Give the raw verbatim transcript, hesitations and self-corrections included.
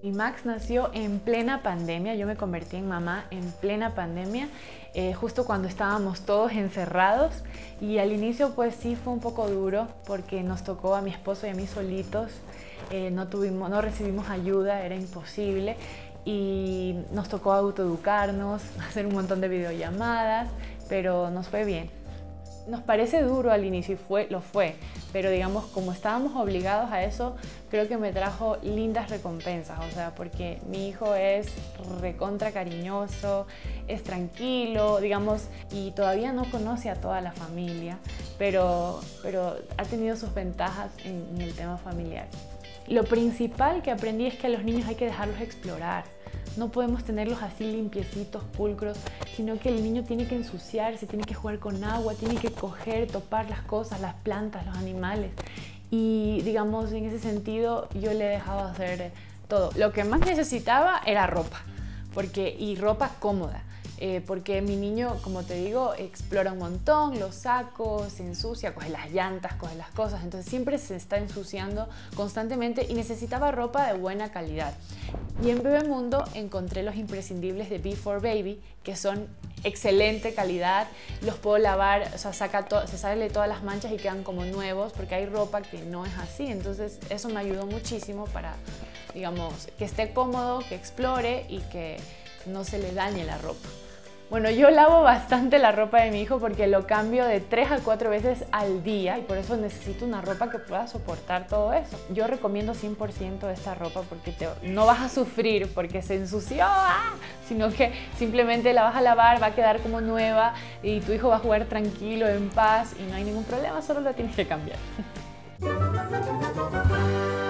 Y Max nació en plena pandemia, yo me convertí en mamá en plena pandemia, eh, justo cuando estábamos todos encerrados, y al inicio pues sí fue un poco duro porque nos tocó a mi esposo y a mí solitos, eh, no, tuvimos, no recibimos ayuda, era imposible, y nos tocó autoeducarnos, hacer un montón de videollamadas, pero nos fue bien. Nos parece duro al inicio y fue, lo fue, pero digamos, como estábamos obligados a eso, creo que me trajo lindas recompensas, o sea, porque mi hijo es recontra cariñoso, es tranquilo, digamos, y todavía no conoce a toda la familia, pero, pero ha tenido sus ventajas en, en el tema familiar. Lo principal que aprendí es que a los niños hay que dejarlos explorar. No podemos tenerlos así limpiecitos, pulcros, sino que el niño tiene que ensuciarse, tiene que jugar con agua, tiene que coger, topar las cosas, las plantas, los animales. Y digamos, en ese sentido yo le he dejado hacer todo. Lo que más necesitaba era ropa, porque, y ropa cómoda. Eh, porque mi niño, como te digo, explora un montón, lo saco, se ensucia, coge las llantas, coge las cosas, entonces siempre se está ensuciando constantemente y necesitaba ropa de buena calidad. Y en Bebemundo encontré los imprescindibles de be four baby, que son excelente calidad, los puedo lavar, o sea, saca to se sale todas las manchas y quedan como nuevos, porque hay ropa que no es así, entonces eso me ayudó muchísimo para, digamos, que esté cómodo, que explore y que no se le dañe la ropa. Bueno, yo lavo bastante la ropa de mi hijo porque lo cambio de tres a cuatro veces al día y por eso necesito una ropa que pueda soportar todo eso. Yo recomiendo cien por ciento esta ropa porque te, no vas a sufrir porque se ensució, ¡ah!, sino que simplemente la vas a lavar, va a quedar como nueva y tu hijo va a jugar tranquilo, en paz y no hay ningún problema, solo la tienes que cambiar.